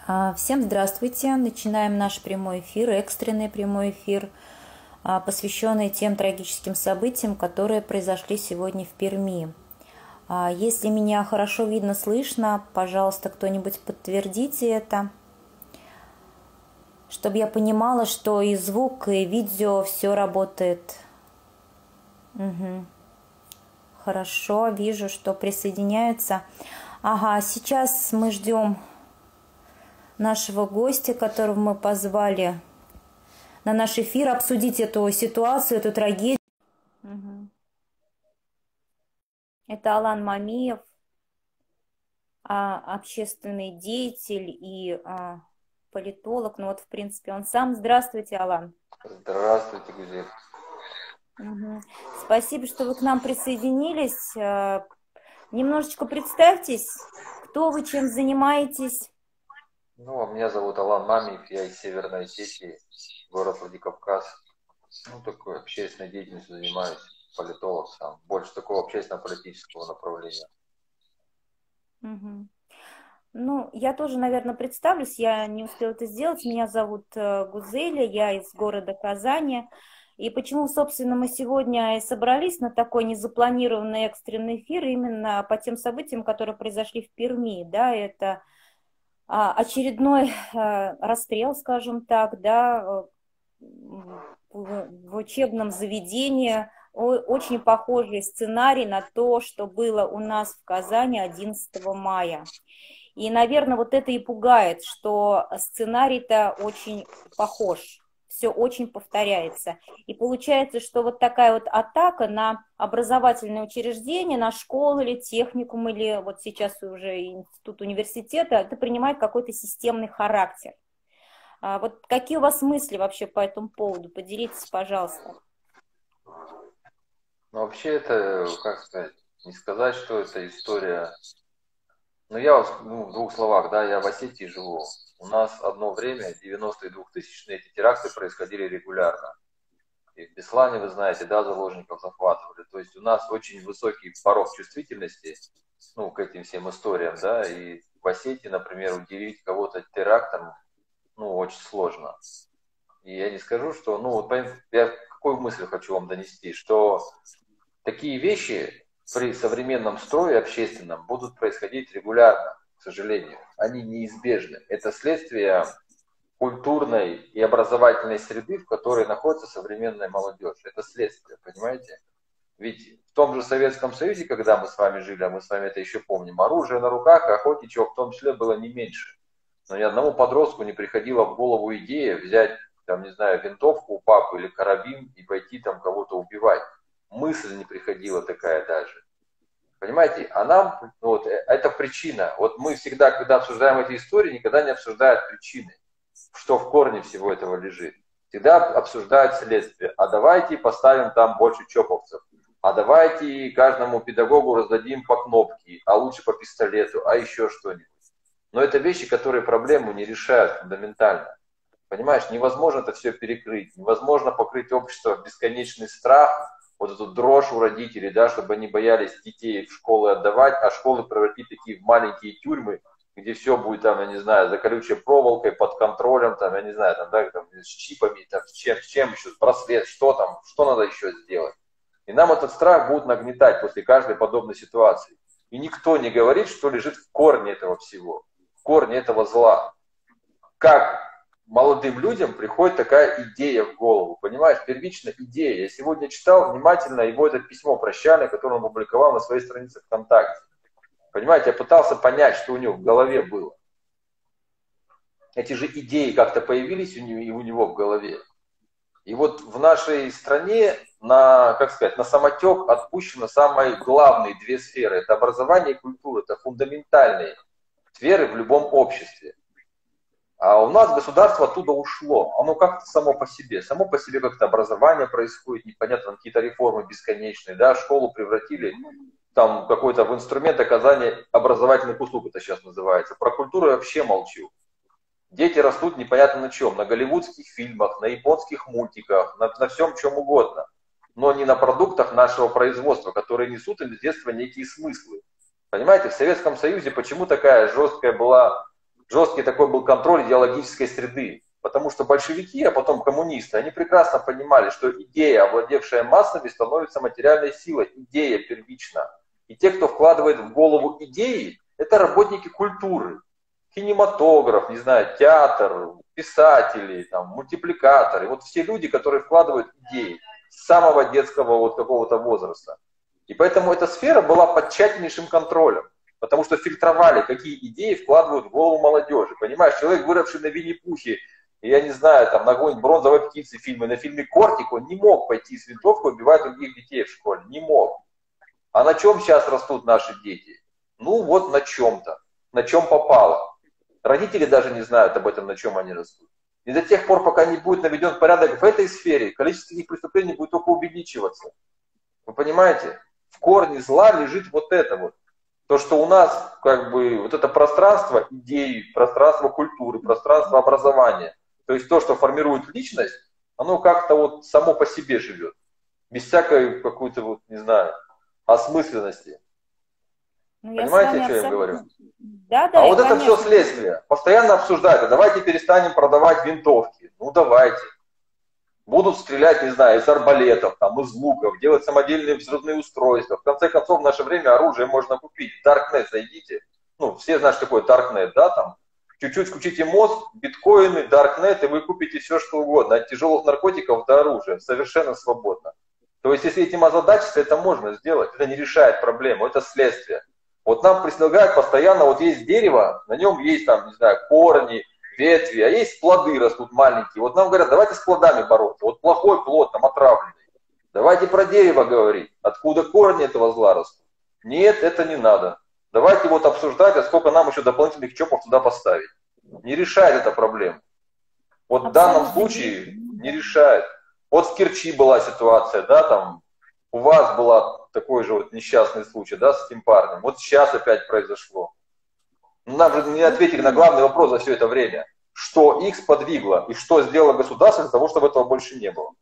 Всем здравствуйте! Начинаем наш прямой эфир, экстренный прямой эфир, посвященный тем трагическим событиям, которые произошли сегодня в Перми. Если меня хорошо видно, слышно, пожалуйста, кто-нибудь подтвердите это, чтобы я понимала, что и звук, и видео, все работает. Угу. Хорошо, вижу, что присоединяются. Ага, сейчас мы ждем нашего гостя, которого мы позвали на наш эфир, обсудить эту ситуацию, эту трагедию. Угу. Это Алан Мамиев, общественный деятель и политолог. Ну вот, в принципе, он сам. Здравствуйте, Алан. Здравствуйте, Гузель. Угу. Спасибо, что вы к нам присоединились. Немножечко представьтесь, кто вы, чем занимаетесь. Меня зовут Алан Мамиев, я из Северной Осетии, город Владикавказ. Такой общественной деятельностью занимаюсь, политолог сам. Больше такого общественно-политического направления. Угу. Я тоже, наверное, представлюсь, я не успела это сделать. Меня зовут Гузеля, я из города Казани. И почему, собственно, мы сегодня и собрались на такой незапланированный экстренный эфир именно по тем событиям, которые произошли в Перми. Да, это очередной расстрел, скажем так, да, в учебном заведении. Очень похожий сценарий на то, что было у нас в Казани 11 мая. И, наверное, вот это и пугает, что сценарий-то очень похож, все очень повторяется. И получается, что вот такая вот атака на образовательные учреждения, на школы или техникум, или вот сейчас уже институт университета, это принимает какой-то системный характер. Вот какие у вас мысли вообще по этому поводу? Поделитесь, пожалуйста. Вообще это, как сказать, не сказать, что это история. Я в двух словах, да, я в Осетии живу. У нас одно время, 90-е, 2000-е, эти теракты происходили регулярно. И в Беслане, вы знаете, да, заложников захватывали. То есть у нас очень высокий порог чувствительности, к этим всем историям, да, и в Осетии, например, удивить кого-то терактом, очень сложно. И я не скажу, что, я какую мысль хочу вам донести, что такие вещи при современном строе общественном будут происходить регулярно, к сожалению. Они неизбежны. Это следствие культурной и образовательной среды, в которой находится современная молодежь. Это следствие, понимаете? Ведь в том же Советском Союзе, когда мы с вами жили, а мы с вами это еще помним, оружие на руках, охотничьего в том числе было не меньше. Но ни одному подростку не приходила в голову идея взять, винтовку у папы или карабин и пойти там кого-то убивать. Мысль не приходила такая даже. Понимаете, а нам, это причина. Вот мы всегда, когда обсуждаем эти истории, никогда не обсуждают причины, что в корне всего этого лежит. Всегда обсуждают следствие. А давайте поставим там больше чоповцев. А давайте каждому педагогу раздадим по кнопке, а лучше по пистолету, а еще что-нибудь. Но это вещи, которые проблему не решают фундаментально. Понимаешь, невозможно это все перекрыть. Невозможно покрыть общество в бесконечный страх, вот эту дрожь у родителей, да, чтобы они боялись детей в школы отдавать, а школы превратить такие в маленькие тюрьмы, где все будет за колючей проволокой, под контролем, с чипами, с чем еще, с браслет, что надо еще сделать. И нам этот страх будут нагнетать после каждой подобной ситуации. И никто не говорит, что лежит в корне этого всего, в корне этого зла. Как молодым людям приходит такая идея в голову, понимаешь, первичная идея. Я сегодня читал внимательно его это письмо прощальное, которое он опубликовал на своей странице ВКонтакте. Понимаете, я пытался понять, что у него в голове было. Эти же идеи как-то появились у него в голове. И вот в нашей стране на самотек отпущено самые главные две сферы. Это образование и культура. Это фундаментальные сферы в любом обществе. А у нас государство оттуда ушло. Оно как-то само по себе. Само по себе как-то образование происходит, непонятно, какие-то реформы бесконечные. Да? Школу превратили там какой-то в инструмент оказания образовательных услуг, это сейчас называется. Про культуру я вообще молчу. Дети растут непонятно на чем. На голливудских фильмах, на японских мультиках, на всем чем угодно. Но не на продуктах нашего производства, которые несут им с детства некие смыслы. Понимаете, в Советском Союзе почему такая жесткая была Жесткий такой был контроль идеологической среды. Потому что большевики, а потом коммунисты, они прекрасно понимали, что идея, овладевшая массами, становится материальной силой. Идея первична. И те, кто вкладывает в голову идеи, это работники культуры. Кинематограф, не знаю, театр, писатели, там, мультипликаторы. Вот все люди, которые вкладывают идеи с самого детского вот какого-то возраста. И поэтому эта сфера была под тщательнейшим контролем. Потому что фильтровали, какие идеи вкладывают в голову молодежи. Понимаешь, человек, выросший на Винни-Пухе, я не знаю, там, на какой-нибудь «Бронзовой птице» фильме, на фильме «Кортик», он не мог пойти с винтовкой убивать других детей в школе. Не мог. А на чем сейчас растут наши дети? Ну вот на чем-то. На чем попало. Родители даже не знают об этом, на чем они растут. И до тех пор, пока не будет наведен порядок в этой сфере, количество таких преступлений будет только увеличиваться. Вы понимаете? В корне зла лежит вот это вот. То, что у нас как бы вот это пространство идей, пространство культуры, пространство образования, то есть то, что формирует личность, оно как-то вот само по себе живет. Без всякой какой-то вот, не знаю, осмысленности. Ну, я с Понимаете, вами о чем я абсолютно... говорю? Да, А да, и вот это все конечно. следствие. Постоянно обсуждают, а давайте перестанем продавать винтовки. Ну давайте. Будут стрелять, не знаю, из арбалетов, там, из луков, делать самодельные взрывные устройства. В конце концов, в наше время оружие можно купить. В Darknet зайдите. Ну, все знают, что такое Darknet, да, там. Чуть-чуть включите мозг, биткоины, Darknet, и вы купите все, что угодно. От тяжелых наркотиков до оружия. Совершенно свободно. То есть, если этим озадачиться, это можно сделать. Это не решает проблему, это следствие. Вот нам предлагают постоянно, вот есть дерево, на нем есть там, не знаю, корни, ветви, а есть плоды растут маленькие. Вот нам говорят, давайте с плодами бороться. Вот плохой плод, там отравленный. Давайте про дерево говорить. Откуда корни этого зла растут? Нет, это не надо. Давайте вот обсуждать, а сколько нам еще дополнительных чопов туда поставить. Не решает это проблему. Вот в данном Абсолютно случае верно. не решает. Вот в Керчи была ситуация, да, там у вас был такой же вот несчастный случай, да, с этим парнем. Вот сейчас опять произошло. Нам же не ответили на главный вопрос за все это время. Что их сподвигло и что сделало государство для того, чтобы этого больше не было?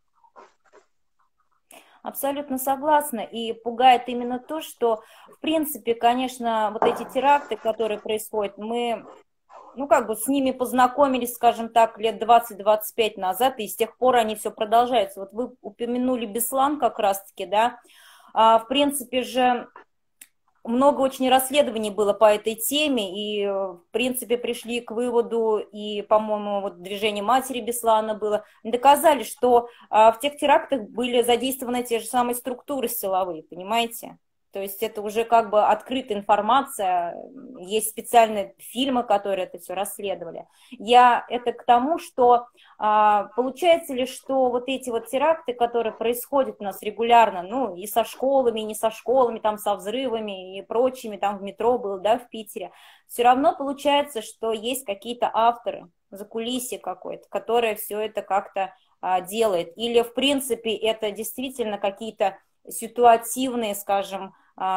Абсолютно согласна. И пугает именно то, что, в принципе, конечно, вот эти теракты, которые происходят, мы, ну, как бы с ними познакомились, скажем так, лет 20-25 назад, и с тех пор они все продолжаются. Вот вы упомянули Беслан как раз-таки, да, в принципе же много очень расследований было по этой теме, и, в принципе, пришли к выводу, и, по-моему, вот движение матери Беслана было, доказали, что в тех терактах были задействованы те же самые структуры силовые, понимаете? То есть это уже как бы открытая информация, есть специальные фильмы, которые это все расследовали. Я это к тому, что получается ли, что вот эти вот теракты, которые происходят у нас регулярно, ну и со школами, и не со школами, там со взрывами и прочими, там в метро было, да, в Питере, все равно получается, что есть какие-то авторы, закулисье какое-то, которое все это как-то делает. Или в принципе это действительно какие-то ситуативные, скажем,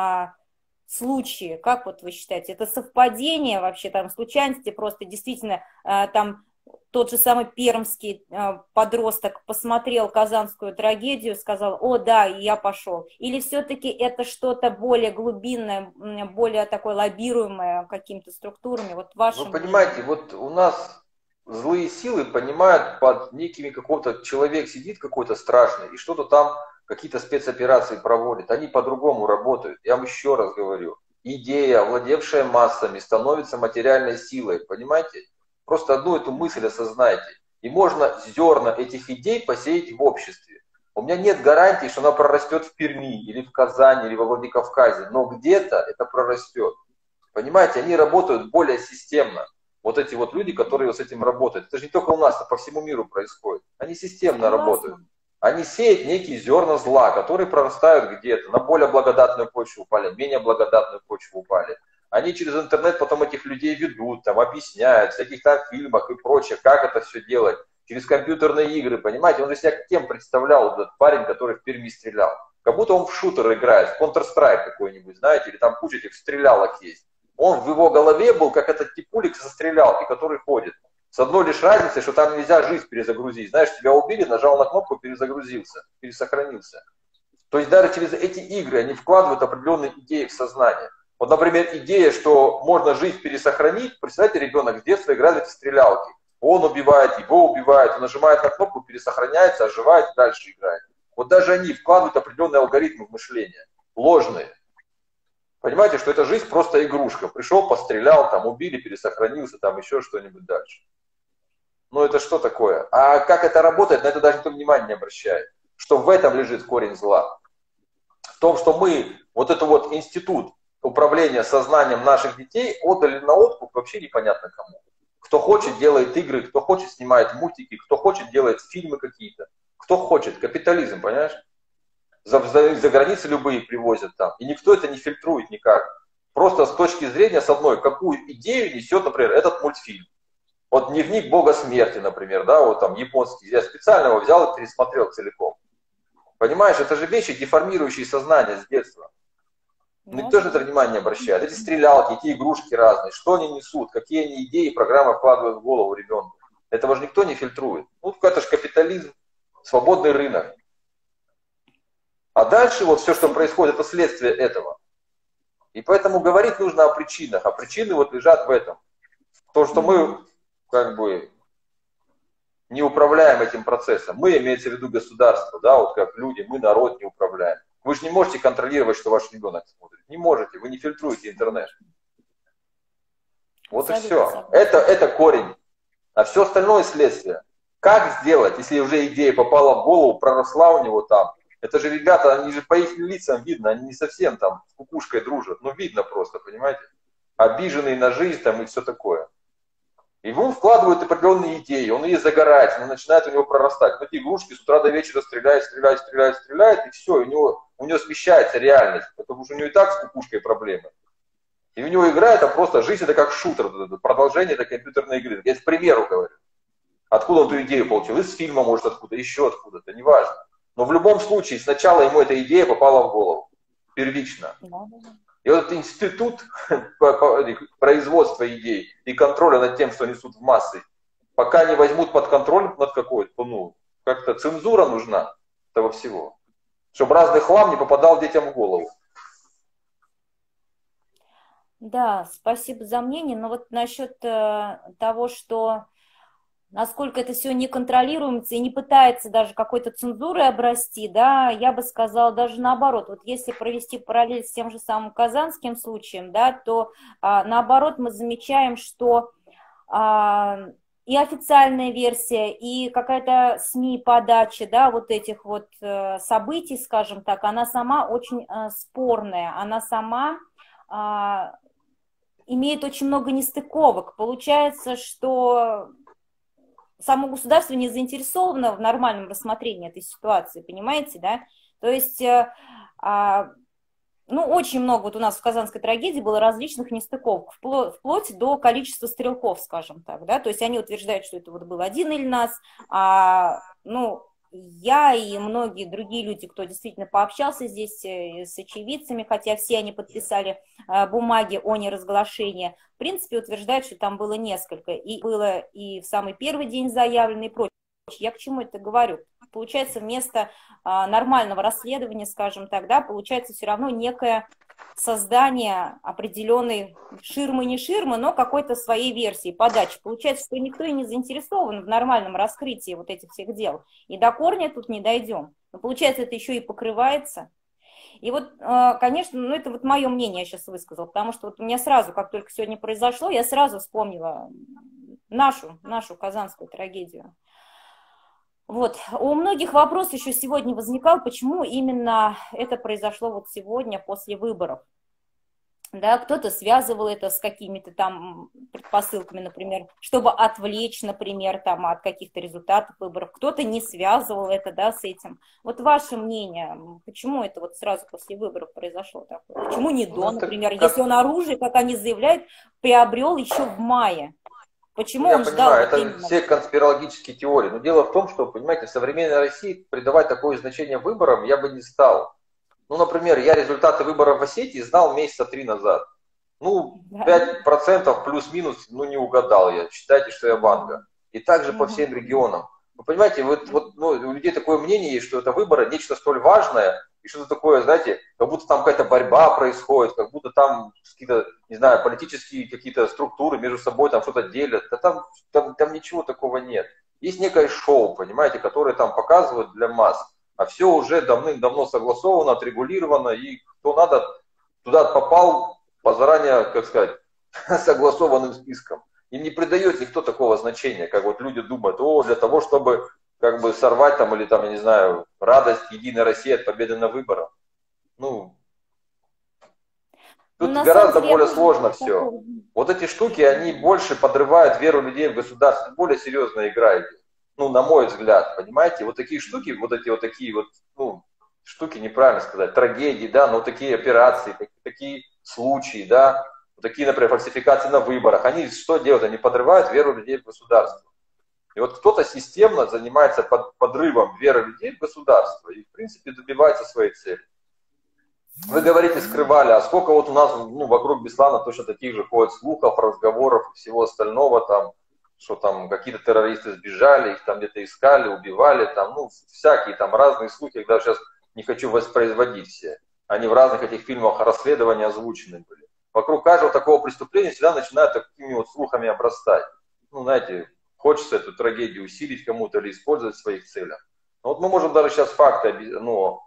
случаи, как вот вы считаете, это совпадение вообще, там, случайности, просто действительно, там, тот же самый пермский подросток посмотрел казанскую трагедию, сказал, о, да, и я пошел. Или все-таки это что-то более глубинное, более такое лоббируемое какими-то структурами, вот ваше Вы понимаете, мнение? вот у нас злые силы понимают под некими какого-то, человек сидит какой-то страшный и что-то там, какие-то спецоперации проводит. Они по-другому работают. Я вам еще раз говорю. Идея, овладевшая массами, становится материальной силой. Понимаете? Просто одну эту мысль осознайте. И можно зерна этих идей посеять в обществе. У меня нет гарантии, что она прорастет в Перми, или в Казани, или во Владикавказе. Но где-то это прорастет. Понимаете, они работают более системно. Вот эти вот люди, которые с этим работают. Это же не только у нас, это по всему миру происходит. Они системно работают. Согласна. Они сеют некие зерна зла, которые прорастают где-то, на более благодатную почву упали, менее благодатную почву упали. Они через интернет потом этих людей ведут, там, объясняют в всяких там фильмах и прочее, как это все делать. Через компьютерные игры, понимаете? Он же себя кем представлял, этот парень, который в Перми стрелял. Как будто он в шутер играет, в Counter-Strike какой-нибудь, знаете, или там куча этих стрелялок есть. Он в его голове был, как этот типулик со стрелялки, который ходит. С одной лишь разницей, что там нельзя жизнь перезагрузить. Знаешь, тебя убили, нажал на кнопку, перезагрузился, пересохранился. То есть даже через эти игры они вкладывают определенные идеи в сознание. Вот, например, идея, что можно жизнь пересохранить. Представьте, ребенок с детства играет в эти стрелялки. Он убивает, его убивает, он нажимает на кнопку, пересохраняется, оживает, дальше играет. Вот даже они вкладывают определенные алгоритмы в мышление, ложные. Понимаете, что эта жизнь просто игрушка. Пришел, пострелял, там убили, пересохранился, там еще что-нибудь дальше. Ну это что такое? А как это работает, на это даже никто внимания не обращает. Что в этом лежит корень зла. В том, что мы вот этот вот институт управления сознанием наших детей отдали на откуп вообще непонятно кому. Кто хочет, делает игры, кто хочет, снимает мультики, кто хочет, делает фильмы какие-то. Кто хочет. Капитализм, понимаешь? За границы любые привозят там. И никто это не фильтрует никак. Просто с точки зрения, с одной, какую идею несет, например, этот мультфильм. Вот «Дневник Бога смерти», например, да, вот там японский. Я специально его взял и пересмотрел целиком. Понимаешь, это же вещи, деформирующие сознание с детства. Никто же это внимание не обращает. Эти стрелялки, эти игрушки разные, что они несут, какие они идеи, программы вкладывают в голову ребенку. Этого же никто не фильтрует. Ну, это же капитализм, свободный рынок. А дальше вот все, что происходит, это следствие этого. И поэтому говорить нужно о причинах. А причины вот лежат в этом. То, что мы как бы не управляем этим процессом. Мы, имеется в виду государство, да, вот как люди, мы народ не управляем. Вы же не можете контролировать, что ваш ребенок смотрит. Не можете, вы не фильтруете интернет. Вот абсолютно, и все. Это корень. А все остальное следствие. Как сделать, если уже идея попала в голову, проросла у него там. Это же ребята, они же по их лицам видно, они не совсем там с кукушкой дружат. Ну видно просто, понимаете? Обиженные на жизнь там и все такое. И в он вкладывает определенные идеи, он ей загорается, он начинает у него прорастать. Вот эти игрушки с утра до вечера стреляет, и все, у него смещается реальность, потому что у него и так с кукушкой проблемы. И у него игра это просто, жизнь это как шутер, продолжение этой компьютерной игры. Я к примеру говорю. Откуда он эту идею получил? Из фильма, может, откуда, еще откуда-то, неважно. Но в любом случае, сначала ему эта идея попала в голову, первично. И вот этот институт производства идей и контроля над тем, что несут в массы, пока не возьмут под контроль над какой-то, ну, как-то цензура нужна этого всего, чтобы разный хлам не попадал детям в голову. Да, спасибо за мнение. Но вот насчет того, что насколько это все не контролируется и не пытается даже какой-то цензурой обрасти, да, я бы сказала даже наоборот. Вот если провести параллель с тем же самым казанским случаем, да, то наоборот мы замечаем, что и официальная версия, и какая-то СМИ подача, да, вот этих вот событий, скажем так, она сама очень спорная, она сама имеет очень много нестыковок. Получается, что само государство не заинтересовано в нормальном рассмотрении этой ситуации, понимаете, да? То есть, ну, очень много вот у нас в казанской трагедии было различных нестыковок, вплоть до количества стрелков, скажем так, да? То есть они утверждают, что это вот был один Ильназ, ну, я и многие другие люди, кто действительно пообщался здесь с очевидцами, хотя все они подписали бумаги о неразглашении, в принципе, утверждают, что там было несколько. И было и в самый первый день заявлено, и прочее. Я к чему это говорю? Получается, вместо нормального расследования, скажем так, да, получается все равно некое создание определенной ширмы, не ширмы, но какой-то своей версии, подачи. Получается, что никто и не заинтересован в нормальном раскрытии вот этих всех дел. И до корня тут не дойдем. Но получается, это еще и покрывается. И вот, конечно, ну это вот мое мнение я сейчас высказала, потому что вот у меня сразу, как только сегодня произошло, я сразу вспомнила нашу казанскую трагедию. Вот. У многих вопрос еще сегодня возникал, почему именно это произошло вот сегодня после выборов. Да, кто-то связывал это с какими-то там предпосылками, например, чтобы отвлечь, например, там, от каких-то результатов выборов. Кто-то не связывал это, да, с этим. Вот ваше мнение, почему это вот сразу после выборов произошло такое? Почему не до, например, если он оружие, как они заявляют, приобрел еще в мае? Почему он ждал? Я понимаю, это все конспирологические теории. Но дело в том, что, понимаете, в современной России придавать такое значение выборам я бы не стал. Ну, например, я результаты выборов в Осетии знал месяца 3 назад. Ну, 5% плюс-минус, ну, не угадал я. Считайте, что я Ванга. И также по всем регионам. Вы понимаете, ну, у людей такое мнение есть, что это выборы нечто столь важное, и что-то такое, знаете, как будто там какая-то борьба происходит, как будто там какие-то, не знаю, политические какие-то структуры между собой там что-то делят. Да там ничего такого нет. Есть некое шоу, понимаете, которое там показывают для масс. А все уже давным-давно согласовано, отрегулировано, и кто надо, туда попал по заранее, как сказать, согласованным списком. Им не придает никто такого значения, как вот люди думают, для того, чтобы как бы сорвать там, или там, я не знаю, радость Единой России от победы на выборах. Ну, тут гораздо более сложно все. Вот эти штуки, они больше подрывают веру людей в государство, более серьезная игра идет. Ну, на мой взгляд, понимаете, вот такие штуки, вот эти вот такие вот, ну, штуки, неправильно сказать, трагедии, да, но такие операции, такие случаи, да, вот такие, например, фальсификации на выборах, они что делают? Они подрывают веру людей в государство. И вот кто-то системно занимается подрывом веры людей в государство и, в принципе, добивается своей цели. Вы говорите, скрывали, а сколько вот у нас вокруг Беслана точно таких же ходит слухов, разговоров и всего остального, там, что там какие-то террористы сбежали, их там где-то искали, убивали, там, ну, всякие там разные слухи, я даже сейчас не хочу воспроизводить все. Они в разных этих фильмах расследования озвучены были. Вокруг каждого такого преступления всегда начинают такими вот слухами обрастать. Ну, знаете, хочется эту трагедию усилить кому-то или использовать в своих целях. Но вот мы можем даже сейчас факты, ну,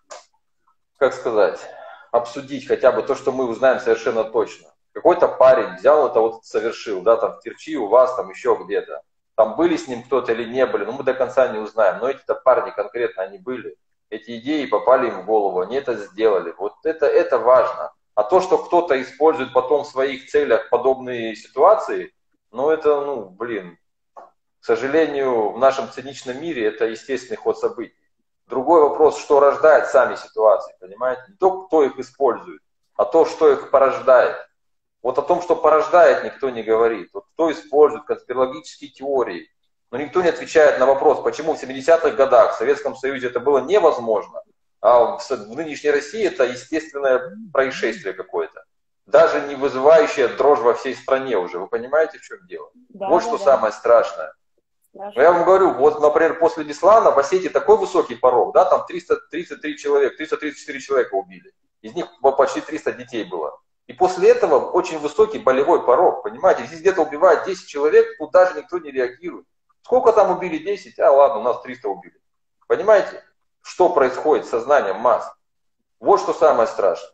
как сказать, обсудить хотя бы то, что мы узнаем совершенно точно. Какой-то парень взял это вот совершил, да, там в Керчи, у вас, там еще где-то. Там были с ним кто-то или не были, но мы до конца не узнаем. Но эти-то парни конкретно, они были. Эти идеи попали им в голову, они это сделали. Вот это важно. А то, что кто-то использует потом в своих целях подобные ситуации, ну это, ну, блин, к сожалению, в нашем циничном мире это естественный ход событий. Другой вопрос, что рождает сами ситуации, понимаете? Не то, кто их использует, а то, что их порождает. Вот о том, что порождает, никто не говорит. Вот кто использует конспирологические теории. Но никто не отвечает на вопрос, почему в 70-х годах в Советском Союзе это было невозможно, а в нынешней России это естественное происшествие какое-то. Даже не вызывающее дрожь во всей стране уже. Вы понимаете, в чем дело? Да, вот что самое страшное. Но я вам говорю, вот, например, после Беслана в Осетии такой высокий порог, да, там 333 человека, 334 человека убили. Из них почти 300 детей было. И после этого очень высокий болевой порог, понимаете? Здесь где-то убивают 10 человек, тут даже никто не реагирует. Сколько там убили? 10? А ладно, у нас 300 убили. Понимаете, что происходит с сознанием масс? Вот что самое страшное.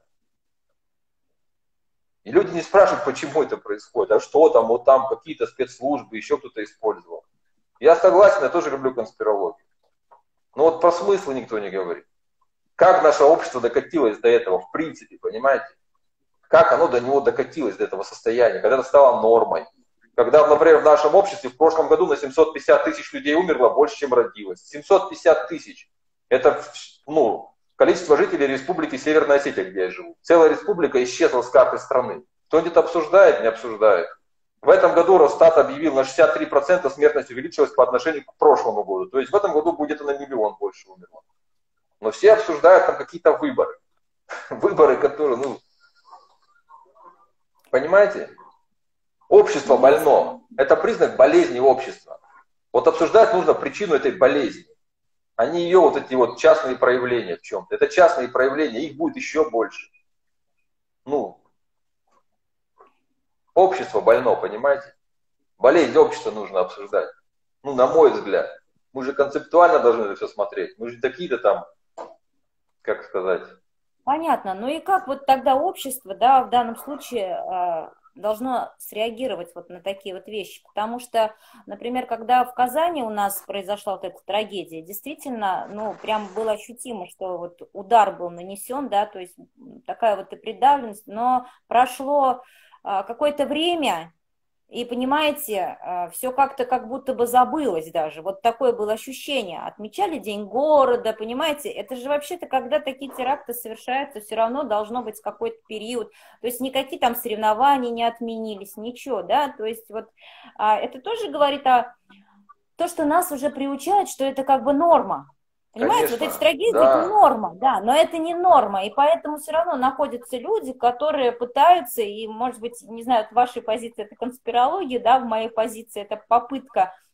И люди не спрашивают, почему это происходит, а что там, вот там какие-то спецслужбы, еще кто-то использовал. Я согласен, я тоже люблю конспирологию. Но вот про смыслы никто не говорит. Как наше общество докатилось до этого, в принципе, понимаете? Как оно до него докатилось, до этого состояния, когда это стало нормой. Когда, например, в нашем обществе в прошлом году на 750 тысяч людей умерло больше, чем родилось. 750 тысяч. Это, ну, количество жителей республики Северная Осетия, где я живу. Целая республика исчезла с карты страны. Кто-нибудь это обсуждает? Не обсуждает. В этом году Росстат объявил, на 63% смертность увеличилась по отношению к прошлому году. То есть в этом году будет на 1 миллион больше умерло. Но все обсуждают там какие-то выборы. Выборы, которые, ну, понимаете? Общество больно. Это признак болезни общества. Вот обсуждать нужно причину этой болезни, а не ее вот эти вот частные проявления в чем-то. Это частные проявления, их будет еще больше. Ну, общество больно, понимаете? Болезнь общества нужно обсуждать. Ну, на мой взгляд. Мы же концептуально должны это все смотреть. Мы же какие-то там, как сказать... Понятно. Ну и как вот тогда общество, да, в данном случае должно среагировать вот на такие вот вещи? Потому что, например, когда в Казани у нас произошла вот эта трагедия, действительно, ну, прям было ощутимо, что вот удар был нанесен, да, то есть такая вот и придавленность, но прошло какое-то время, и, понимаете, все как-то как будто бы забылось даже. Вот такое было ощущение. Отмечали День города, понимаете? Это же вообще-то, когда такие теракты совершаются, все равно должно быть какой-то период. То есть никакие там соревнования не отменились, ничего, да? То есть вот это тоже говорит о том, что нас уже приучают, что это как бы норма. Понимаете, конечно, вот эти трагедии, да, это норма, да, но это не норма, и поэтому все равно находятся люди, которые пытаются, и, может быть, не знаю, в вашей позиции это конспирология, да, в моей позиции это попытка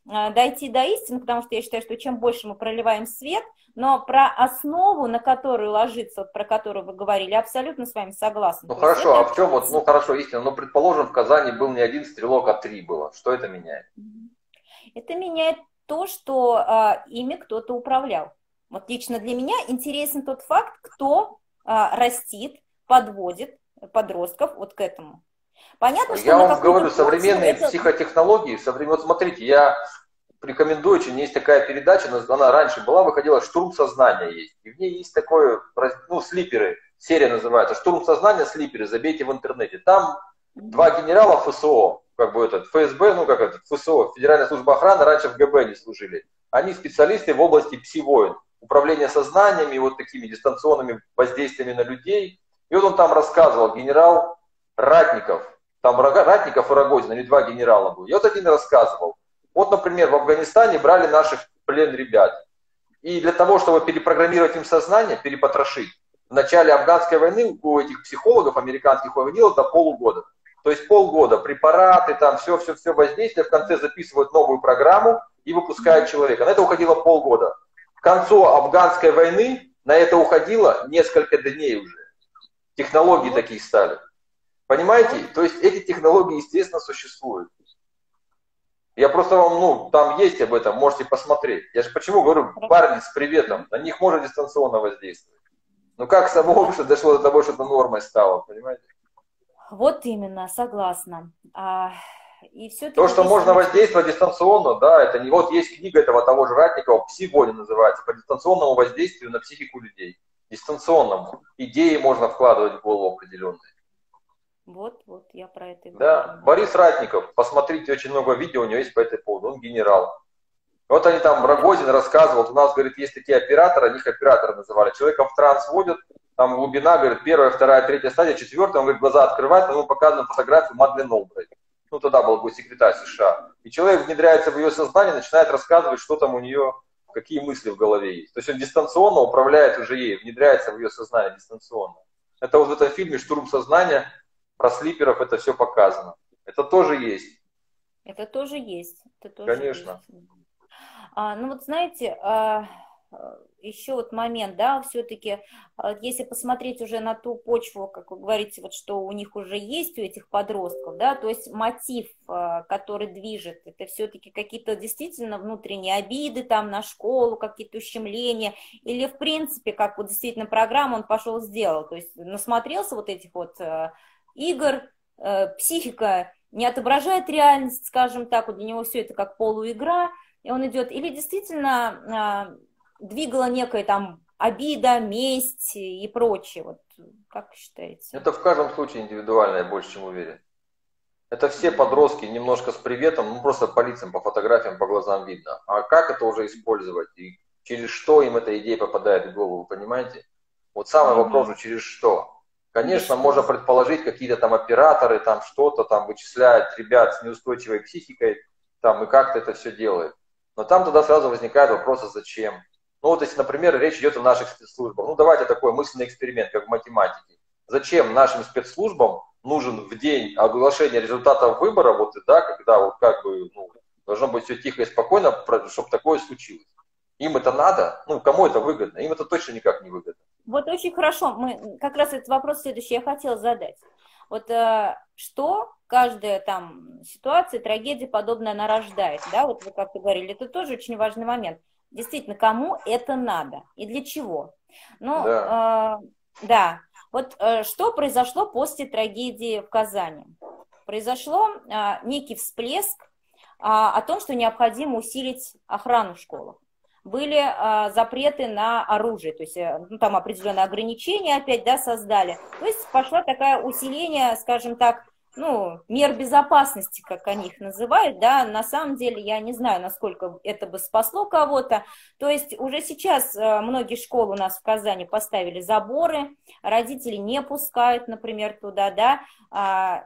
дойти до истины, потому что я считаю, что чем больше мы проливаем свет, но про основу, на которую ложится, вот про которую вы говорили, абсолютно с вами согласна. Ну То есть хорошо, это... а в чем вот, ну хорошо, истина, но предположим, в Казани был не один стрелок, а 3 было. Что это меняет? Это меняет то, что ими кто-то управлял. Вот лично для меня интересен тот факт, кто растит, подводит подростков вот к этому. Понятно, что Я на вам говорю, какую-то порцию современные это... психотехнологии, вот смотрите, я рекомендую, очень есть такая передача, она раньше была, выходила «Штурм сознания» есть. И в ней есть такое, ну, слиперы, серия называется «Штурм сознания, слиперы», забейте в интернете. Там 2 генерала ФСО, как бы этот, ФСБ, ну как это, ФСО, Федеральная служба охраны, раньше в ГБ не служили. Они специалисты в области пси-войн, управления сознаниями, вот такими дистанционными воздействиями на людей. И вот он там рассказывал, генерал Ратников, там Ратников и Рогозин, они 2 генерала были. И вот один рассказывал. Вот, например, в Афганистане брали наших в плен ребят. И для того, чтобы перепрограммировать им сознание, перепотрошить, в начале афганской войны у этих психологов американских уходило до полугода. То есть полгода препараты, там все воздействие, в конце записывают новую программу и выпускают человека. На это уходило полгода. К концу афганской войны на это уходило несколько дней уже. Технологии такие стали. Понимаете? То есть эти технологии, естественно, существуют. Я просто вам, ну, там есть об этом, можете посмотреть. Я же почему говорю, парни с приветом, на них можно дистанционно воздействовать. Ну как само общество дошло до того, что это нормой стало, понимаете? Вот именно, согласна. И все-таки То, что можно воздействовать дистанционно, да, это не... Вот есть книга этого того же Ратникова, «Пси-воля» называется, по дистанционному воздействию на психику людей. Дистанционному. Идеи можно вкладывать в голову определенные. Вот, я про это и Да, говорю. Борис Ратников, посмотрите, очень много видео у него есть по этой поводу, он генерал. Вот они там, Рогозин рассказывал, у нас, говорит, есть такие операторы, них операторы называли, человека в транс вводят, там глубина, говорит, 1, 2, 3 стадия, 4, он говорит, глаза открывает, ему показывают фотографию Мадлен Олбрайт. Ну, тогда был госсекретарь США. И человек внедряется в ее сознание, начинает рассказывать, что там у нее, какие мысли в голове есть. То есть он дистанционно управляет уже ей, внедряется в ее сознание дистанционно. Это вот в этом фильме «Штурм сознания», про слиперов это все показано. Это тоже есть. Это тоже есть. Конечно. Есть. Ну вот знаете, еще вот момент, да, все-таки, если посмотреть уже на ту почву, как вы говорите, вот что у них уже есть, у этих подростков, да, то есть мотив, который движет, это все-таки какие-то действительно внутренние обиды там на школу, какие-то ущемления, или в принципе, как вот действительно программу он пошел сделал, то есть насмотрелся вот этих вот игр, психика не отображает реальность, скажем так, вот для него все это как полуигра, и он идет, или действительно двигала некая там обида, месть и прочее. Вот как считаете? Это в каждом случае индивидуально, я больше чем уверен. Это все подростки немножко с приветом, ну просто по лицам, по фотографиям, по глазам видно. А как это уже использовать и через что им эта идея попадает в голову, понимаете? Вот самый вопрос же через что. Конечно, можно предположить, какие-то там операторы там что-то там вычисляют ребят с неустойчивой психикой там и как-то это все делают. Но там тогда сразу возникает вопрос, а зачем? Ну вот если, например, речь идет о наших спецслужбах. Ну давайте такой мысленный эксперимент, как в математике. Зачем нашим спецслужбам нужен в день оглашения результатов выбора, вот да, когда вот как бы ну, должно быть все тихо и спокойно, чтобы такое случилось. Им это надо? Ну, кому это выгодно? Им это точно никак не выгодно. Вот очень хорошо. Мы как раз этот вопрос следующий я хотела задать. Вот что каждая там ситуация, трагедия подобная она рождает, да, вот вы как-то говорили, это тоже очень важный момент. Действительно, кому это надо и для чего? Ну, да. Вот что произошло после трагедии в Казани? Произошло некий всплеск о том, что необходимо усилить охрану в школах. Были запреты на оружие, то есть ну, там определенные ограничения опять, да, создали. То есть пошло такое усиление, скажем так, ну, мер безопасности, как они их называют, да, на самом деле я не знаю, насколько это бы спасло кого-то. То есть уже сейчас многие школы у нас в Казани поставили заборы, родители не пускают, например, туда, да.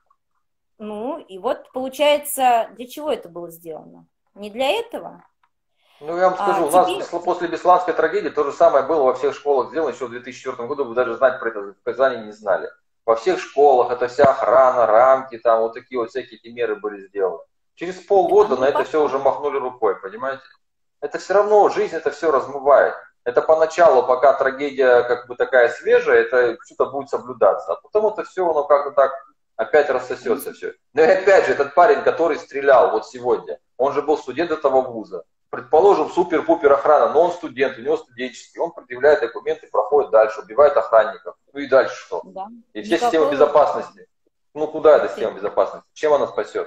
Ну, и вот получается, для чего это было сделано? Не для этого? Ну, я вам скажу, у нас после Бесланской трагедии то же самое было во всех школах сделано еще в 2004 году, вы даже знать про это в Казани не знали. Во всех школах это вся охрана, рамки, там вот такие вот всякие эти меры были сделаны. Через Да, полгода ну на не это все уже махнули рукой, понимаете? Это все равно, жизнь это все размывает. Это поначалу, пока трагедия как бы такая свежая, это что-то будет соблюдаться. А потом это все, оно как-то так опять рассосется все. Но и опять же, этот парень, который стрелял вот сегодня, он же был студент этого вуза. Предположим, супер-пупер охрана, но он студент, у него студенческий, он предъявляет документы, проходит дальше, убивает охранников. Ну и дальше что? да. И вся система Никакой вот, безопасности. Ну куда эта система естественно, безопасности? Чем она спасет?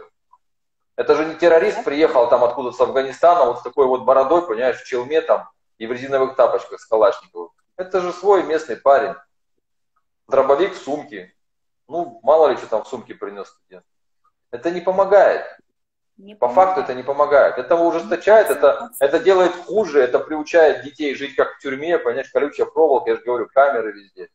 Это же не террорист да. приехал там откуда-то с Афганистана, вот с такой вот бородой, понимаешь, в челме там и в резиновых тапочках с Калашниковым. Это же свой местный парень. Дробовик в сумке. Ну, мало ли, что там в сумке принес студент. Это не помогает. Не По факту это помогает. не помогает. Это ужесточает, это делает хуже, это приучает детей жить как в тюрьме, понимаешь, колючая проволока, я же говорю, камеры везде.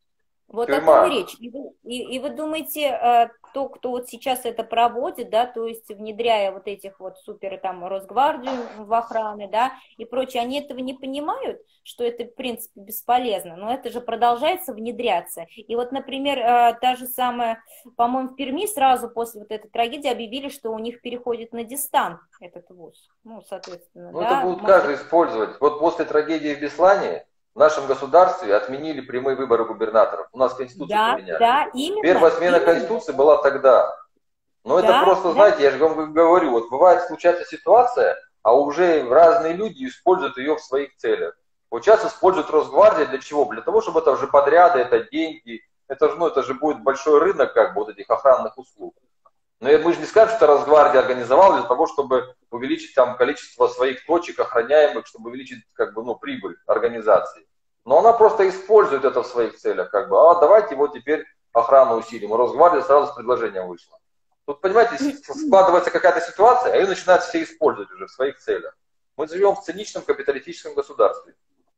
Вот о том и Тюрьма. речь. И вы думаете, то, кто вот сейчас это проводит, да, то есть внедряя вот этих вот супер там Росгвардию в охраны, да, и прочее, они этого не понимают, что это, в принципе, бесполезно, но это же продолжается внедряться. И вот, например, та же самая, по-моему, в Перми сразу после вот этой трагедии объявили, что у них переходит на дистант этот вуз. Ну, соответственно, Ну, это да, будут каждый использовать. Вот после трагедии в Беслане в нашем государстве отменили прямые выборы губернаторов. У нас Конституцию да, поменяли. да, именно, Первая смена именно, Конституции была тогда. Но это да, просто, да. знаете, я же вам говорю, вот бывает случается ситуация, а уже разные люди используют ее в своих целях. Вот сейчас используют Росгвардию для чего? Для того, чтобы это уже подряды, это деньги, это же, ну, это же будет большой рынок как бы вот этих охранных услуг. Но мы же не скажем, что Росгвардия организовала для того, чтобы увеличить там количество своих точек охраняемых, чтобы увеличить как бы, ну, прибыль организации. Но она просто использует это в своих целях. Как бы, а давайте вот теперь охрану усилим. И Росгвардия сразу с предложением вышла. Тут, понимаете, складывается какая-то ситуация, а ее начинают все использовать уже в своих целях. Мы живем в циничном капиталистическом государстве.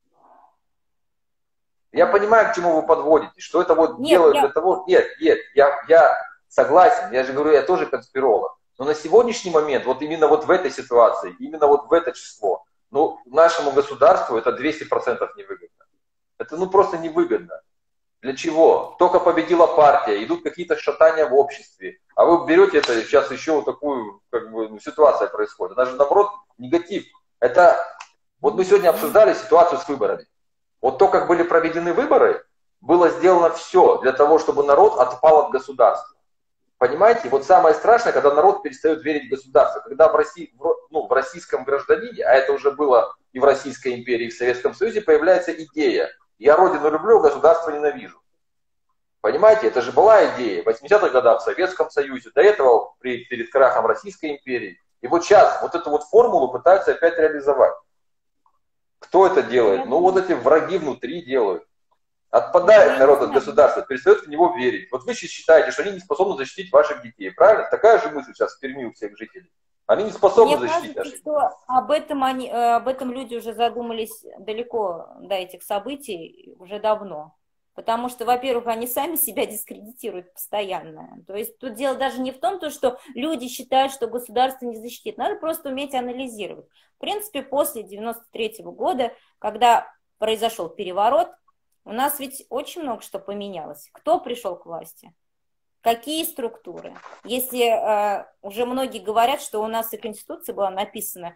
Я понимаю, к чему вы подводите, что это вот Нет, делают для я, того... Нет, я согласен, я же говорю, я тоже конспиролог. Но на сегодняшний момент, вот именно вот в этой ситуации, именно вот в это число, ну, нашему государству это 200% невыгодно. Это ну просто невыгодно. Для чего? Только победила партия, идут какие-то шатания в обществе. А вы берете это, сейчас еще вот такую как бы, ситуация происходит. Она же наоборот негатив. Это, вот мы сегодня обсуждали ситуацию с выборами. Вот то, как были проведены выборы, было сделано все для того, чтобы народ отпал от государства. Понимаете, вот самое страшное, когда народ перестает верить в государство, когда в России, ну, в российском гражданине, а это уже было и в Российской империи, и в Советском Союзе, появляется идея: я родину люблю, государство ненавижу. Понимаете, это же была идея в 80-х годах в Советском Союзе, до этого перед крахом Российской империи. И вот сейчас вот эту вот формулу пытаются опять реализовать. Кто это делает? Ну вот эти враги внутри делают. Отпадает я не народ от знаю. государства, перестает в него верить. Вот вы считаете, что они не способны защитить ваших детей, правильно? Такая же мысль сейчас в Перми у всех жителей. Они не способны Мне защитить кажется, наших детей. что об этом люди уже задумались далеко до этих событий, уже давно. Потому что, во-первых, они сами себя дискредитируют постоянно. То есть тут дело даже не в том, что люди считают, что государство не защитит. Надо просто уметь анализировать. В принципе, после 93-го года, когда произошел переворот, у нас ведь очень много что поменялось. Кто пришел к власти? Какие структуры? Если уже многие говорят, что у нас и Конституция была написана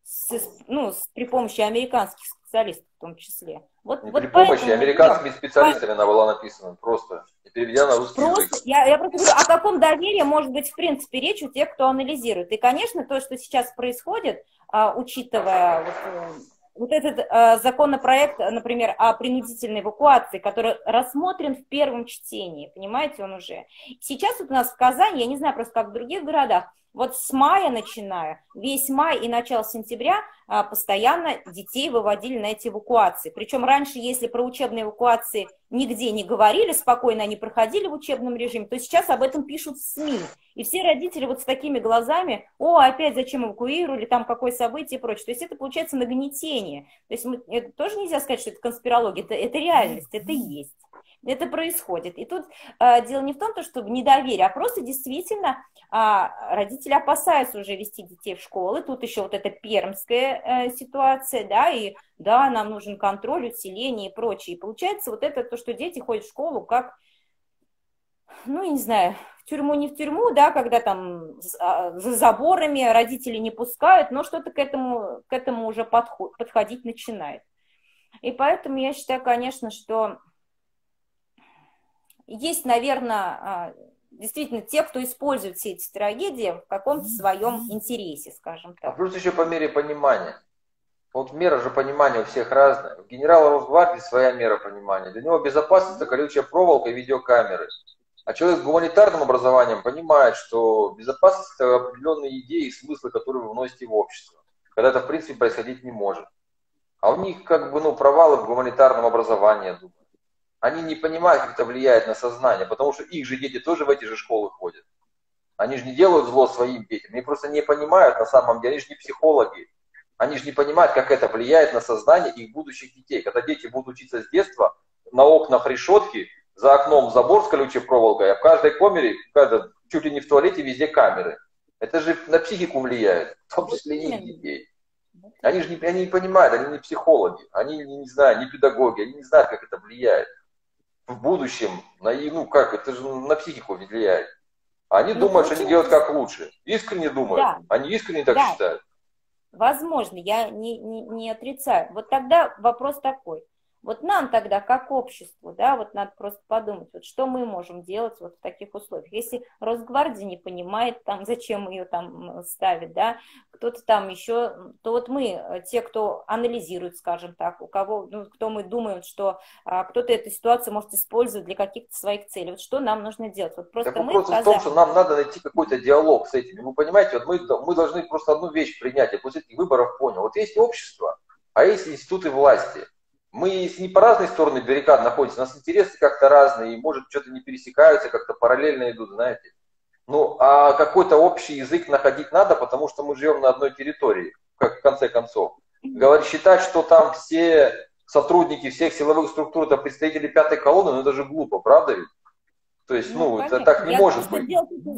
при помощи американских специалистов в том числе. Вот, Не при вот помощи поэтому, американскими специалистами она была написана просто, и переведена на русский язык. просто, я просто говорю, о каком доверии может быть в принципе речь у тех, кто анализирует. И, конечно, то, что сейчас происходит, учитывая вот этот законопроект, например, о принудительной эвакуации, который рассмотрен в первом чтении, понимаете, он уже. Сейчас вот у нас в Казани, я не знаю просто как в других городах, вот с мая начиная, весь май и начало сентября постоянно детей выводили на эти эвакуации. Причем раньше, если про учебные эвакуации нигде не говорили, спокойно они проходили в учебном режиме, то сейчас об этом пишут в СМИ. И все родители вот с такими глазами: о, опять зачем эвакуировали, там какое событие и прочее. То есть это получается нагнетение. То есть это тоже нельзя сказать, что это конспирология, это реальность, это есть. Это происходит. И тут дело не в том, что в недоверии, а просто действительно родители опасаются уже вести детей в школы. Тут еще вот эта пермская ситуация, да, и да, нам нужен контроль, усиление и прочее. И получается вот это то, что дети ходят в школу как ну, я не знаю, в тюрьму, не в тюрьму, да, когда там за заборами родители не пускают, но что-то к этому уже подходить начинает. И поэтому я считаю, конечно, что есть, наверное, действительно те, кто использует все эти трагедии в каком-то своем интересе, скажем А так. плюс еще по мере понимания. Вот мера же понимания у всех разная. У генерала Росгвардии своя мера понимания. Для него безопасность — это колючая проволока и видеокамеры. А человек с гуманитарным образованием понимает, что безопасность — это определенные идеи и смыслы, которые вы вносите в общество. Когда это, в принципе, происходить не может. А у них как бы, провалы в гуманитарном образовании, я думаю. Они не понимают, как это влияет на сознание, потому что их же дети тоже в эти же школы ходят. Они же не делают зло своим детям. Они просто не понимают на самом деле, они же не психологи. Они же не понимают, как это влияет на сознание их будущих детей. Когда дети будут учиться с детства, на окнах решетки, за окном забор с колючей проволокой, а в каждой камере, чуть ли не в туалете, везде камеры. Это же на психику влияет, в том числе и их детей. Они же не понимают, они не психологи, они не знают, не педагоги, они не знают, как это влияет. В будущем, это же на психику влияет. Они думают, что они делают как лучше. Искренне думают. Да, Они искренне так да, считают. возможно, я не отрицаю. Вот тогда вопрос такой. Вот нам тогда, как обществу, да, вот надо просто подумать, вот что мы можем делать вот в таких условиях. Если Росгвардия не понимает, там, зачем ее там ставить, да, кто-то там еще, то вот мы, те, кто анализирует, скажем так, у кого, кто мы думаем, что кто-то эту ситуацию может использовать для каких-то своих целей. Вот что нам нужно делать? Вот Так просто мы вопрос в том, казахи. что нам надо найти какой-то диалог с этими. Вы понимаете, вот мы должны просто одну вещь принять. Я после этих выборов понял. Вот есть общество, а есть институты власти. Мы, если не по разные стороны баррикад находимся, у нас интересы как-то разные, и, может, что-то не пересекаются, как-то параллельно идут, знаете. А какой-то общий язык находить надо, потому что мы живем на одной территории, как в конце концов. Считать, что там все сотрудники всех силовых структур это представители пятой колонны, это же глупо, правда ведь? То есть, это так не может быть.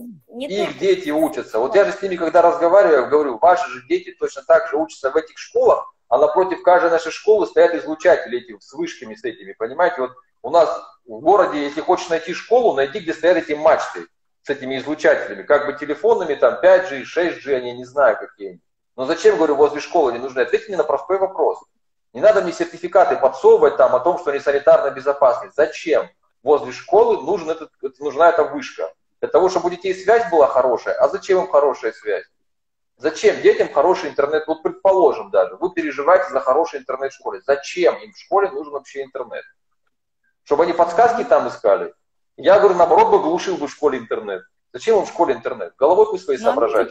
Их дети учатся. Вот я же с ними, когда разговариваю, говорю, ваши же дети точно так же учатся в этих школах, а напротив каждой нашей школы стоят излучатели эти с вышками, с этими, понимаете? Вот у нас в городе, если хочешь найти школу, найди, где стоят эти мачты с этими излучателями, как бы телефонами, там 5G, 6G, они не знаю какие они. Но зачем, говорю, возле школы не нужны? Ответьте мне на простой вопрос. Не надо мне сертификаты подсовывать там о том, что они санитарно безопасны. Зачем? Возле школы нужна эта вышка. Для того, чтобы у детей связь была хорошая. А зачем им хорошая связь? Зачем детям хороший интернет? Вот предположим даже, вы переживаете за хороший интернет в школе. Зачем им в школе нужен вообще интернет? Чтобы они подсказки там искали? Я говорю, наоборот, бы глушил бы в школе интернет. Зачем им в школе интернет? Головой пусть свои соображают.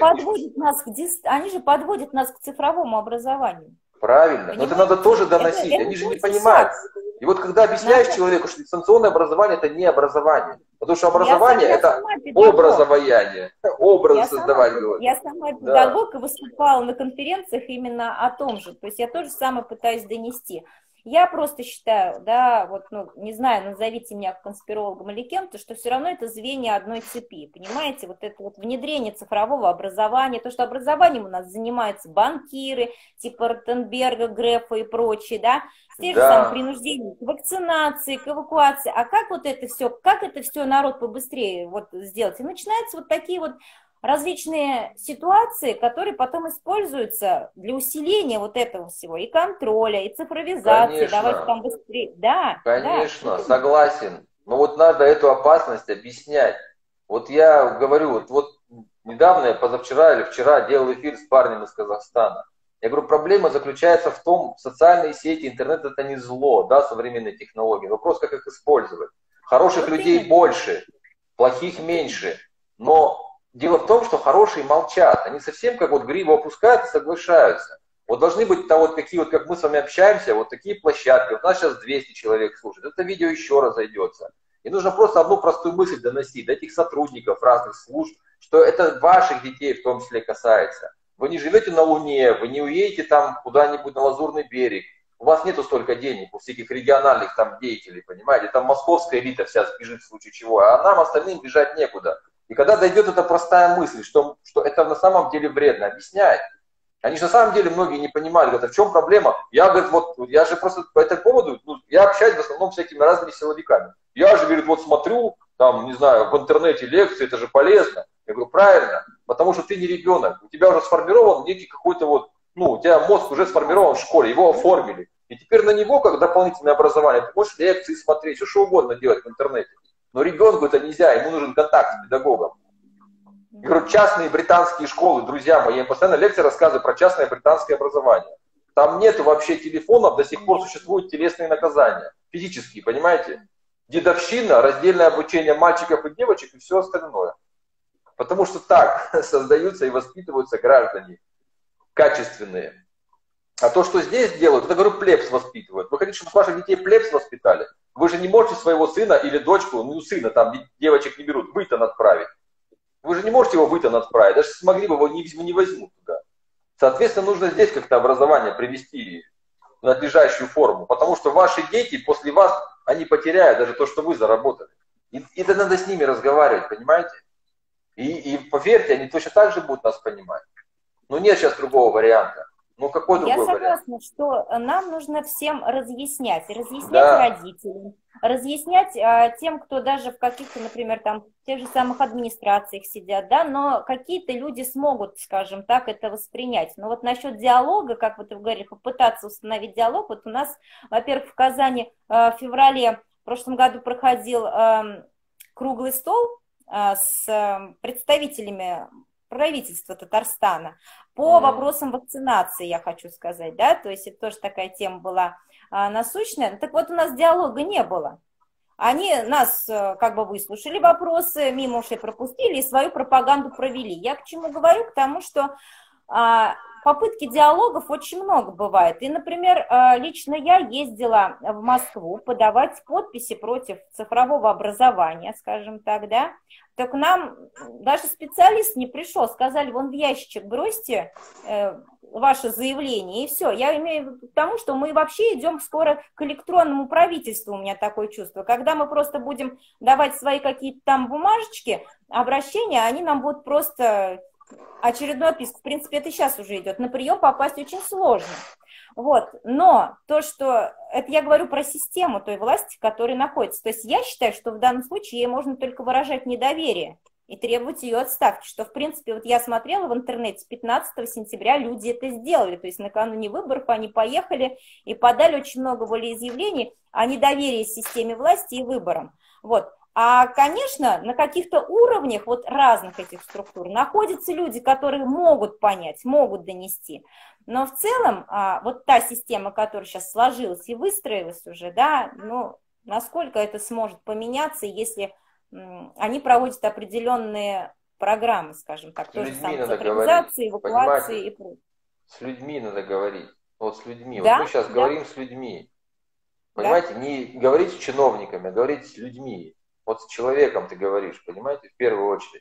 Они же подводят нас к цифровому образованию. Правильно, но это надо тоже доносить, они же не понимают. И вот когда объясняешь человеку, что дистанционное образование это не образование, потому что образование это образование, образы создавать. Я сама педагог и выступала на конференциях именно о том же, то есть я тоже самое пытаюсь донести. Я просто считаю, да, вот, не знаю, назовите меня конспирологом или кем-то, что все равно это звенья одной цепи, понимаете, вот это вот внедрение цифрового образования, то, что образованием у нас занимаются банкиры, типа Ротенберга, Грефа и прочие, да, с тем же самым принуждением к вакцинации, к эвакуации, а как это все народ побыстрее вот сделать? И начинаются вот такие вот различные ситуации, которые потом используются для усиления вот этого всего, и контроля, и цифровизации. Конечно. Давайте там быстрее. Да, конечно, да. Согласен. Но вот надо эту опасность объяснять. Вот я говорю, вот недавно, позавчера или вчера делал эфир с парнем из Казахстана. Я говорю, проблема заключается в том, социальные сети, интернет это не зло, да, современные технологии. Вопрос, как их использовать. Хороших людей больше, плохих меньше. Но дело в том, что хорошие молчат. Они совсем как вот гриву опускают и соглашаются. Вот должны быть вот такие вот, как мы с вами общаемся, вот такие площадки. Вот нас сейчас 200 человек слушает. Это видео еще разойдется. И нужно просто одну простую мысль доносить до этих сотрудников разных служб, что это ваших детей в том числе касается. Вы не живете на Луне, вы не уедете там куда-нибудь на Лазурный берег. У вас нету столько денег у всяких региональных там деятелей, понимаете? Там московская элита вся сбежит в случае чего, а нам остальным бежать некуда. И когда дойдет эта простая мысль, что это на самом деле вредно, объяснять. Они же на самом деле многие не понимают, говорят, а в чем проблема? Я, говорит, я же просто по этому поводу, я общаюсь в основном с всякими разными силовиками. Я же, говорит, вот смотрю, там, не знаю, в интернете лекции, это же полезно. Я говорю, правильно, потому что ты не ребенок, у тебя уже сформирован некий какой-то вот, ну, у тебя мозг уже сформирован в школе, его оформили. И теперь на него, как дополнительное образование, ты можешь лекции смотреть, все что угодно делать в интернете. Но ребенку это нельзя, ему нужен контакт с педагогом. Я говорю, частные британские школы, друзья мои, я им постоянно лекции рассказываю про частное британское образование. Там нету вообще телефонов, до сих пор существуют телесные наказания, физические, понимаете? Дедовщина, раздельное обучение мальчиков и девочек и все остальное. Потому что так создаются и воспитываются граждане качественные. А то, что здесь делают, это, говорю, плебс воспитывают. Вы хотите, чтобы ваших детей плебс воспитали? Вы же не можете своего сына или дочку, ну сына, там девочек не берут, в Итон отправить. Вы же не можете его в Итон отправить, даже смогли бы его не возьмут туда. Соответственно, нужно здесь как-то образование привести в надлежащую форму, потому что ваши дети после вас, они потеряют даже то, что вы заработали. И это надо с ними разговаривать, понимаете? И поверьте, они точно так же будут нас понимать. Но нет сейчас другого варианта. Ну какой другой вариант? Я согласна, что нам нужно всем разъяснять. Разъяснять Да. родителям, разъяснять тем, кто даже в каких-то, например, там, в тех же самых администрациях сидят, да, но какие-то люди смогут, скажем так, это воспринять. Но вот насчет диалога, как вот вы говорили, попытаться установить диалог, вот у нас, во-первых, в Казани в феврале в прошлом году проходил круглый стол с представителями правительства Татарстана по вопросам вакцинации, я хочу сказать, да, то есть это тоже такая тема была насущная. Так вот, у нас диалога не было. Они нас как бы выслушали вопросы, мимо ушей пропустили и свою пропаганду провели. Я к чему говорю? К тому, что попытки диалогов очень много бывает. И, например, лично я ездила в Москву подавать подписи против цифрового образования, скажем так, да. Так нам даже специалист не пришел, сказали, вон в ящичек бросьте ваше заявление, и все. Я имею в виду к тому, что мы вообще идем скоро к электронному правительству, у меня такое чувство. Когда мы просто будем давать свои какие-то там бумажечки, обращения, они нам будут просто очередной отписк. В принципе, это сейчас уже идет. На прием попасть очень сложно. Вот. Но то, что... Это я говорю про систему той власти, которая находится. То есть я считаю, что в данном случае ей можно только выражать недоверие и требовать ее отставки. Что, в принципе, вот я смотрела в интернете, 15 сентября люди это сделали. То есть накануне выборов они поехали и подали очень много волеизъявлений о недоверии системе власти и выборам. Вот. А, конечно, на каких-то уровнях вот разных этих структур находятся люди, которые могут понять, могут донести. Но в целом вот та система, которая сейчас сложилась и выстроилась уже, да, ну, насколько это сможет поменяться, если они проводят определенные программы, скажем так, тоже самое, цифровизации, эвакуации и прочее. С людьми надо говорить. Вот с людьми. Да? Вот мы сейчас говорим с людьми. Понимаете, не говорить с чиновниками, а говорить с людьми. Вот с человеком ты говоришь, понимаете, в первую очередь.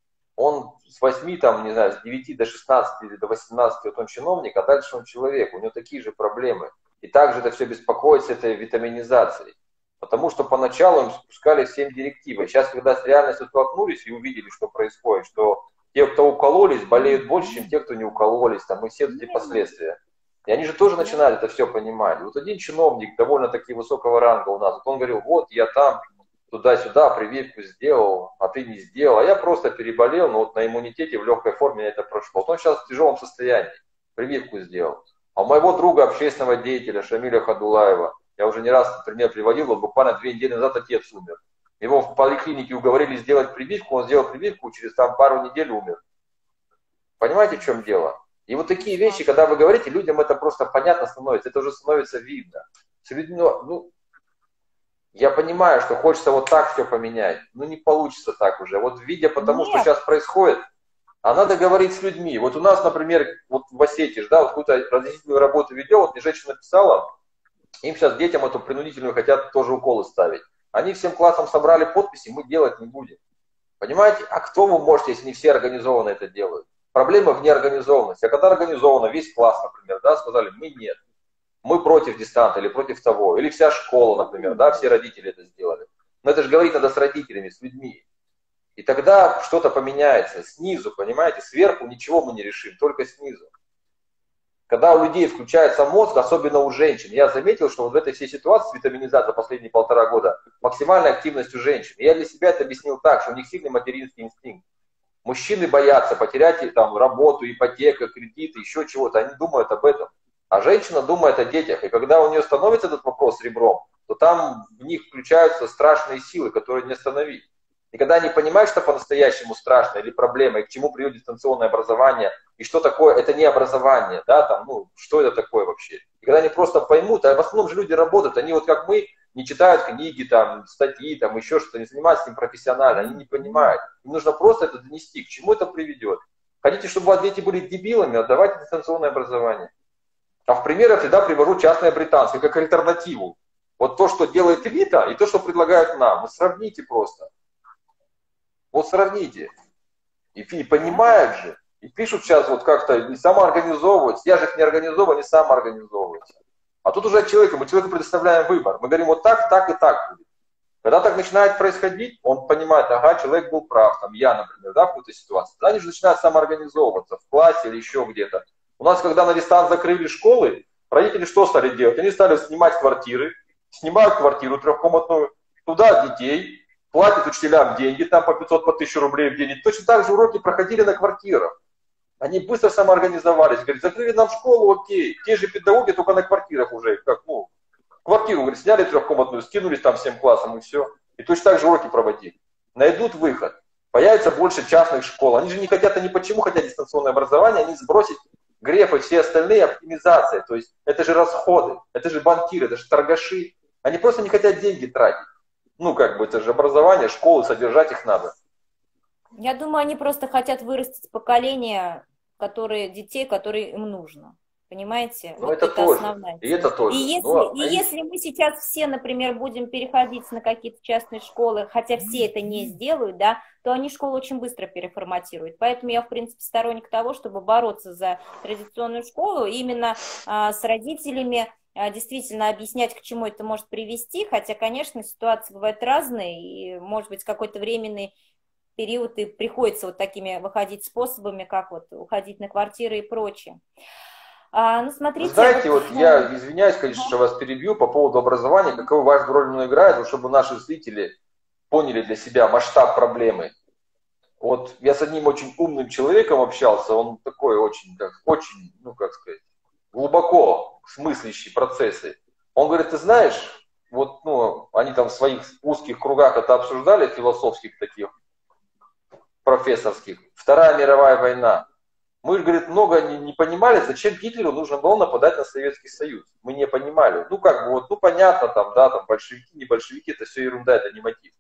Он с 8, там, не знаю, с 9 до 16 или до 18, вот он чиновник, а дальше он человек, у него такие же проблемы. И также это все беспокоит с этой витаминизацией. Потому что поначалу им спускали 7 директивы. Сейчас, когда с реальностью столкнулись и увидели, что происходит, что те, кто укололись, болеют больше, чем те, кто не укололись, там, и все эти последствия. И они же тоже начинали это все понимать. Вот один чиновник довольно-таки высокого ранга у нас, вот он говорил, вот я там, туда-сюда прививку сделал, а ты не сделал. А я просто переболел, но вот на иммунитете в легкой форме это прошло. Вот он сейчас в тяжелом состоянии, прививку сделал. А у моего друга, общественного деятеля Шамиля Хадулаева, я уже не раз пример приводил, вот буквально 2 недели назад отец умер. Его в поликлинике уговорили сделать прививку, он сделал прививку, через там пару недель умер. Понимаете, в чем дело? И вот такие вещи, когда вы говорите, людям это просто понятно становится, это уже становится видно. С людьми, ну, я понимаю, что хочется вот так все поменять, но не получится так уже. Вот видя потому, что сейчас происходит, а надо говорить с людьми. Вот у нас, например, вот в Осетии, да, вот какую-то разъяснительную работу ведем, вот мне женщина писала, им сейчас детям эту принудительную хотят тоже уколы ставить. Они всем классом собрали подписи, мы делать не будем. Понимаете? А кто вы можете, если не все организованно это делают? Проблема в неорганизованности. А когда организовано весь класс, например, да, сказали, мы нет. Мы против дистанта или против того. Или вся школа, например, да, все родители это сделали. Но это же говорить надо с родителями, с людьми. И тогда что-то поменяется снизу, понимаете? Сверху ничего мы не решим, только снизу. Когда у людей включается мозг, особенно у женщин, я заметил, что вот в этой всей ситуации с витаминизацией за последние 1,5 года максимальная активность у женщин. И я для себя это объяснил так, что у них сильный материнский инстинкт. Мужчины боятся потерять там работу, ипотека, кредиты, еще чего-то. Они думают об этом. А женщина думает о детях. И когда у нее становится этот вопрос ребром, то там в них включаются страшные силы, которые не остановить. И когда они понимают, что по-настоящему страшно или проблема, и к чему приводит дистанционное образование, и что такое, это не образование, да, там, ну, что это такое вообще. И когда они просто поймут, а в основном же люди работают, они вот как мы, не читают книги, там, статьи, там, еще что-то, не занимаются этим профессионально, они не понимают. Им нужно просто это донести, к чему это приведет. Хотите, чтобы у вас дети были дебилами, отдавайте дистанционное образование. А в пример я всегда привожу частное британское, как альтернативу. Вот то, что делает элита, и то, что предлагают нам. Вот сравните просто. Вот сравните. И понимают же. И пишут сейчас вот как-то, не самоорганизовываются. Я же их не организовываю, они самоорганизовываются. А тут уже мы человеку предоставляем выбор. Мы говорим, вот так, так и так будет. Когда так начинает происходить, он понимает, ага, человек был прав, там, я, например, да, в какой-то ситуации. Тогда они же начинают самоорганизовываться в классе или еще где-то. У нас, когда на дистант закрыли школы, родители что стали делать? Они стали снимать квартиры, снимают квартиру трехкомнатную, туда детей, платят учителям деньги, там по 500, по 1000 рублей в день. И точно так же уроки проходили на квартирах. Они быстро самоорганизовались. Говорят, закрыли нам школу, окей. Те же педагоги, только на квартирах уже. Как, ну, квартиру, говорит, сняли трехкомнатную, скинулись там всем классом и все. И точно так же уроки проводили. Найдут выход. Появится больше частных школ. Они же не хотят, они почему хотят дистанционное образование? Они сбросить греф и все остальные оптимизации. То есть это же расходы, это же банкиры, это же торгаши. Они просто не хотят деньги тратить. Ну, как бы, это же образование, школы, содержать их надо. Я думаю, они просто хотят вырастить поколение детей, которые им нужно. Понимаете? Ну, вот это тоже. Основная. И это тоже. Если мы сейчас все, например, будем переходить на какие-то частные школы, хотя все это не сделают, да, то они школу очень быстро переформатируют. Поэтому я, в принципе, сторонник того, чтобы бороться за традиционную школу, именно с родителями, действительно объяснять, к чему это может привести, хотя, конечно, ситуации бывают разные, и, может быть, какой-то временный период и приходится вот такими выходить способами, как вот уходить на квартиры и прочее. Ну, смотрите, вы знаете, вот я извиняюсь, конечно, что вас перебью по поводу образования, какую важную роль оно играет, чтобы наши зрители поняли для себя масштаб проблемы. Вот я с одним очень умным человеком общался, он такой очень, ну как сказать, глубоко смыслящий процессы. Он говорит, ты знаешь, вот, ну, они там в своих узких кругах это обсуждали, философских таких, профессорских. Вторая мировая война. Мы, говорит, много не понимали, зачем Гитлеру нужно было нападать на Советский Союз. Мы не понимали. Ну, как бы, вот, ну, понятно, там, да, там, большевики, не большевики, это все ерунда, это не мотив.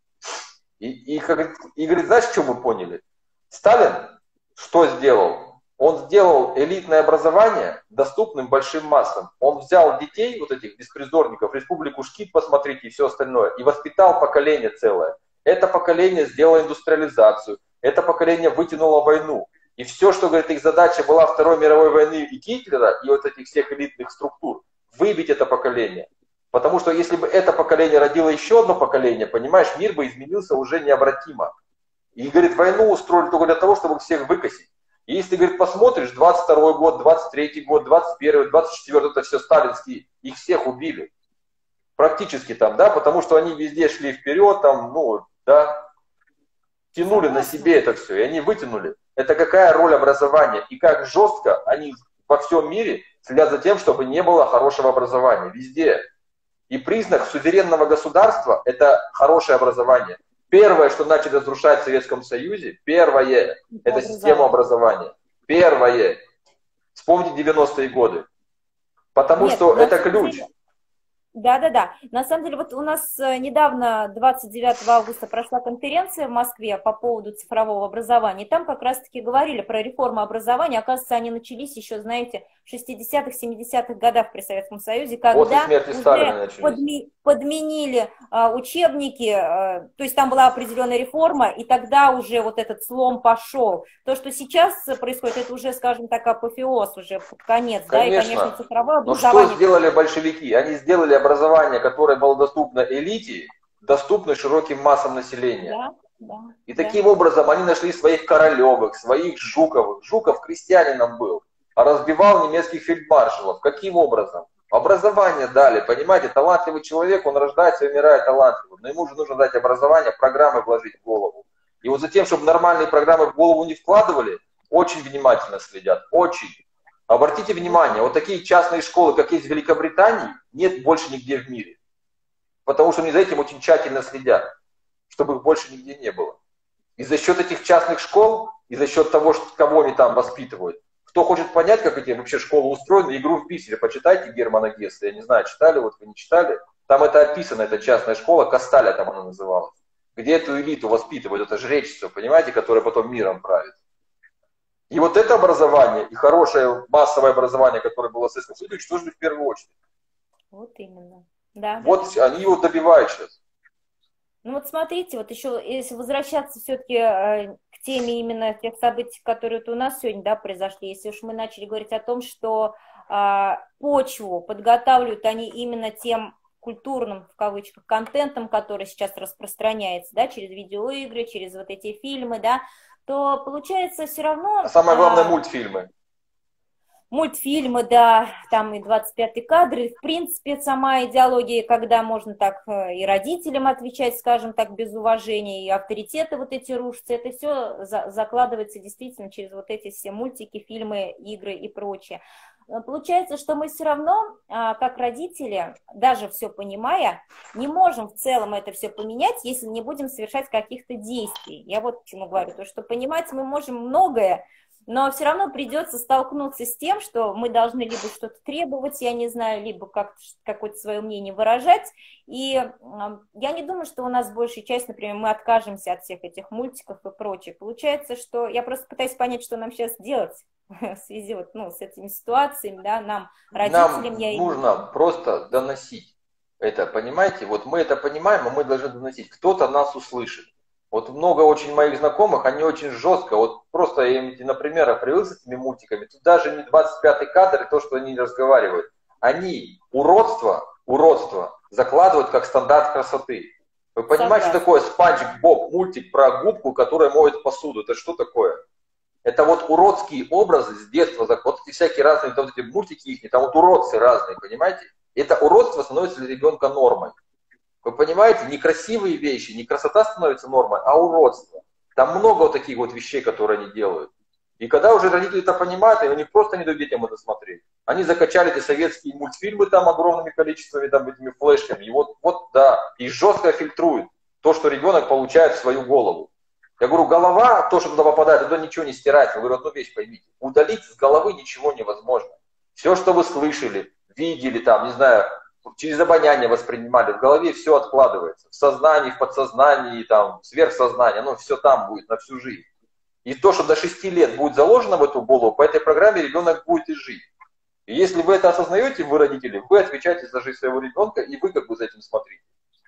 И говорит, знаешь, что мы поняли? Сталин что сделал? Он сделал элитное образование доступным большим массам. Он взял детей, вот этих беспризорников, Республику Шкит, посмотрите, и все остальное, и воспитал поколение целое. Это поколение сделало индустриализацию, это поколение вытянуло войну. И все, что, говорит, их задача была Второй мировой войны и Гитлера, и вот этих всех элитных структур, выбить это поколение. Потому что если бы это поколение родило еще одно поколение, понимаешь, мир бы изменился уже необратимо. И, говорит, войну устроили только для того, чтобы всех выкосить. И если, говорит, посмотришь, 22 год, 23 год, 21, 24, это все сталинские, их всех убили. Практически там, да, потому что они везде шли вперед, там, ну, да, тянули на себе это все, и они вытянули. Это какая роль образования, и как жестко они во всем мире следят за тем, чтобы не было хорошего образования, везде. И признак суверенного государства – это хорошее образование. Первое, что начали разрушать в Советском Союзе, первое – это система образования. Первое. Вспомните 90-е годы. Потому что это ключ. Да. На самом деле, вот у нас недавно, 29 августа, прошла конференция в Москве по поводу цифрового образования. И там как раз-таки говорили про реформу образования. Оказывается, они начались еще, знаете, в 60-х, 70-х годах при Советском Союзе, когда уже подменили учебники, то есть там была определенная реформа, и тогда уже вот этот слом пошел. То, что сейчас происходит, это уже, скажем так, апофеоз, уже под конец. Конечно. Да, и, конечно, цифровое образование. Но что сделали большевики? Они сделали образование, которое было доступно элите, доступно широким массам населения. И таким образом они нашли своих Королевых, своих Жуковых. Жуков крестьянином был. а разбивал немецких фельдмаршалов. Каким образом? Образование дали, понимаете, талантливый человек, он рождается и умирает талантливым, но ему же нужно дать образование, программы вложить в голову. И вот за тем, чтобы нормальные программы в голову не вкладывали, очень внимательно следят, очень. Обратите внимание, вот такие частные школы, как есть в Великобритании, нет больше нигде в мире. Потому что они за этим очень тщательно следят, чтобы их больше нигде не было. И за счет этих частных школ, и за счет того, кого они там воспитывают, кто хочет понять, как эти вообще школы устроены, «Игру в бисере», почитайте Германа Гесса, я не знаю, читали, вот вы не читали, там это описано, эта частная школа, Касталя там она называлась, где эту элиту воспитывают, это жречество, понимаете, которое потом миром правит. И вот это образование, и хорошее массовое образование, которое было в Советском Союзе, уничтожили в первую очередь. Вот именно. Да, Вот да. они его добивают сейчас. Ну вот смотрите, вот еще, если возвращаться все-таки к теме именно тех событий, которые вот у нас сегодня, да, произошли, если уж мы начали говорить о том, что почву подготавливают они именно тем культурным, в кавычках, контентом, который сейчас распространяется, да, через видеоигры, через вот эти фильмы, да, то получается все равно... А самое главное, мультфильмы. Мультфильмы, да, там и 25-й кадр, и в принципе сама идеология, когда можно так и родителям отвечать, скажем так, без уважения, и авторитеты вот эти рушатся, это все закладывается действительно через вот эти все мультики, фильмы, игры и прочее. Получается, что мы все равно, как родители, даже все понимая, не можем в целом это все поменять, если не будем совершать каких-то действий. Я вот к чему говорю, то что понимать мы можем многое, но все равно придется столкнуться с тем, что мы должны либо что-то требовать, я не знаю, либо какое-то свое мнение выражать. И я не думаю, что у нас большая часть, например, мы откажемся от всех этих мультиков и прочее. Получается, что я просто пытаюсь понять, что нам сейчас делать в связи вот, ну, с этими ситуациями, да, нам, родителям. Нам нужно просто доносить это, понимаете? Вот мы это понимаем, а мы должны доносить. Кто-то нас услышит. Вот много очень моих знакомых, они очень жестко, вот просто я им на примерах привел с этими мультиками, тут даже не 25-й кадр и то, что они разговаривают. Они уродство закладывают как стандарт красоты. Вы понимаете, что такое Спанч Боб, мультик про губку, которая моет посуду? Это что такое? Это вот уродские образы с детства, вот эти всякие разные, вот эти мультики их, там вот уродцы разные, понимаете? Это уродство становится для ребенка нормой. Вы понимаете, не красивые вещи, не красота становится нормой, а уродство. Там много вот таких вот вещей, которые они делают. И когда уже родители это понимают, они просто не дают детям это смотреть. Они закачали эти советские мультфильмы там огромными количествами, там этими флешками. И вот да, и жестко фильтруют то, что ребенок получает в свою голову. Я говорю, голова, то, что туда попадает, туда ничего не стирать. Я говорю, одну вещь поймите. Удалить с головы ничего невозможно. Все, что вы слышали, видели там, не знаю, через обоняние воспринимали, в голове все откладывается. В сознании, в подсознании, там, в сверхсознании, оно все там будет на всю жизнь. И то, что до 6 лет будет заложено в эту голову, по этой программе ребенок будет и жить. И если вы это осознаете, вы родители, вы отвечаете за жизнь своего ребенка, и вы как бы за этим смотрите.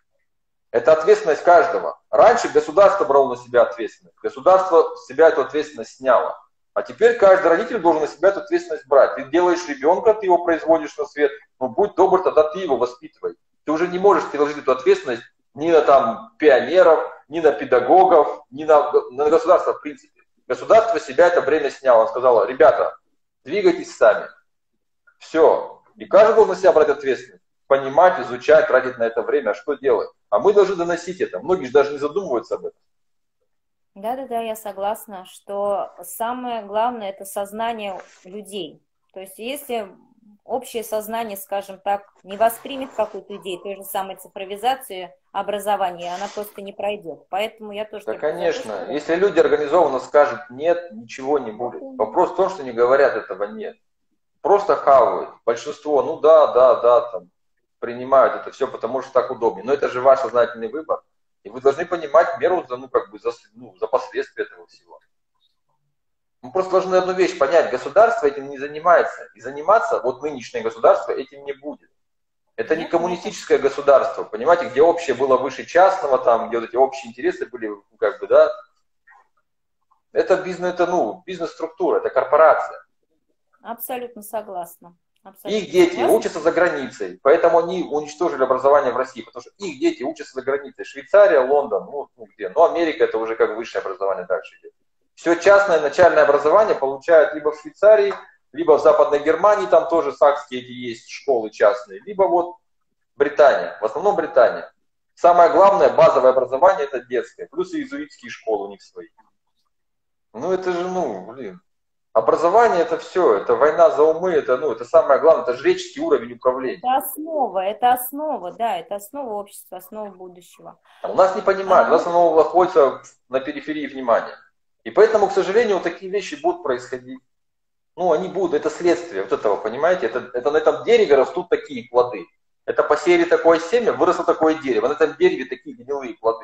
Это ответственность каждого. Раньше государство брало на себя ответственность. Государство с себя эту ответственность сняло. А теперь каждый родитель должен на себя эту ответственность брать. Ты делаешь ребенка, ты его производишь на свет, но будь добр, тогда ты его воспитывай. Ты уже не можешь переложить эту ответственность ни на там пионеров, ни на педагогов, ни на государство в принципе. Государство себя это бремя сняло. Сказало, ребята, двигайтесь сами. Все. И каждый должен на себя брать ответственность. Понимать, изучать, тратить на это время, а что делать. А мы должны доносить это. Многие же даже не задумываются об этом. Да, я согласна, что самое главное – это сознание людей. То есть если общее сознание, скажем так, не воспримет какую-то идею, той же самой цифровизации образования, она просто не пройдет. Поэтому я тоже... Да, конечно. Если люди организованно скажут «нет», ничего не будет. Вопрос в том, что не говорят этого «нет». Просто хавают. Большинство, ну да, там, принимают это все, потому что так удобнее. Но это же ваш сознательный выбор. И вы должны понимать меру за последствия этого всего. Мы просто должны одну вещь понять. Государство этим не занимается. И заниматься, вот нынешнее государство этим не будет. Это не коммунистическое государство, понимаете, где общее было выше частного, там, где вот эти общие интересы были, как бы, да. Это бизнес-структура, это корпорация. Абсолютно согласна. Их дети учатся за границей, поэтому они уничтожили образование в России, потому что их дети учатся за границей. Швейцария, Лондон, где? Америка это уже как высшее образование дальше идет. Все частное начальное образование получают либо в Швейцарии, либо в Западной Германии, там тоже сакские эти есть школы частные, либо вот Британия, в основном Британия. Самое главное, базовое образование это детское, плюс иезуитские школы у них свои. Ну это же, ну, блин, образование это все, это война за умы, это, ну, это самое главное, это жреческий уровень управления. Это основа, да, это основа общества, основа будущего. А у нас не понимают, у нас оно находится на периферии внимания. И поэтому, к сожалению, вот такие вещи будут происходить. Ну, они будут, это следствие вот этого, понимаете? Это на этом дереве растут такие плоды. Это посеяли такое семя, выросло такое дерево. На этом дереве такие гнилые плоды.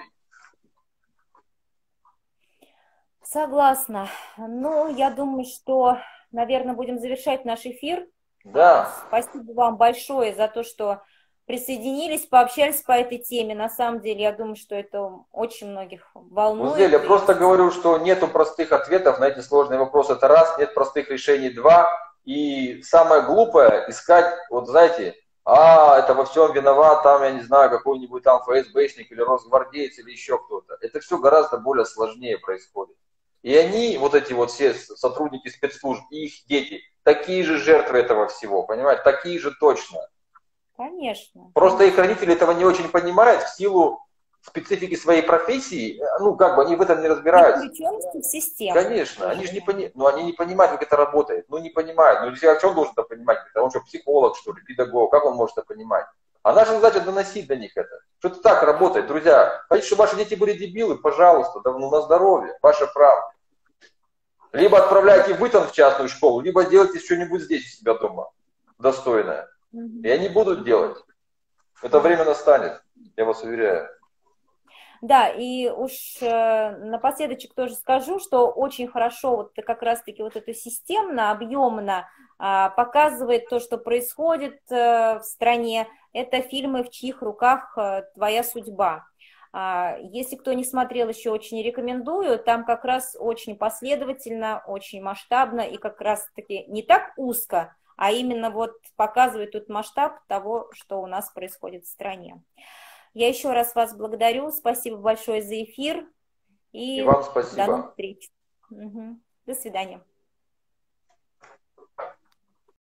Согласна. Ну, я думаю, что, наверное, будем завершать наш эфир. Да. Спасибо вам большое за то, что присоединились, пообщались по этой теме. На самом деле, я думаю, что это очень многих волнует. Гузель, я просто говорю, что нету простых ответов на эти сложные вопросы. Это раз, нет простых решений, два. И самое глупое искать, вот знаете, это во всем виноват, там, я не знаю, какой-нибудь там ФСБшник или росгвардеец или еще кто-то. Это все гораздо более сложнее происходит. И они, вот эти вот все сотрудники спецслужб и их дети, такие же жертвы этого всего, понимаете, такие же точно. Конечно. Просто их родители этого не очень понимают в силу специфики своей профессии, ну, как бы они в этом не разбираются. В систему. Конечно, они же не понимают, но они не понимают, как это работает. Ну, не понимают. Ну, если он должен это понимать? Он что, психолог, что ли, педагог? Как он может это понимать? А наша задача доносить до них это. Что это так работает, друзья. Хотите, чтобы ваши дети были дебилы? Пожалуйста, да, ну, на здоровье, ваше право. Либо отправляйте вы там в частную школу, либо делайте что-нибудь здесь у себя дома достойное. И они будут делать. Это время настанет, я вас уверяю. Да, и уж напоследочек тоже скажу, что очень хорошо вот как раз-таки вот это системно, объемно показывает то, что происходит в стране. Это фильмы «В чьих руках твоя судьба». Если кто не смотрел еще, очень рекомендую. Там как раз очень последовательно, очень масштабно и как раз-таки не так узко, а именно вот показывает тот масштаб того, что у нас происходит в стране. Я еще раз вас благодарю. Спасибо большое за эфир. И вам спасибо. До новых встреч. До свидания.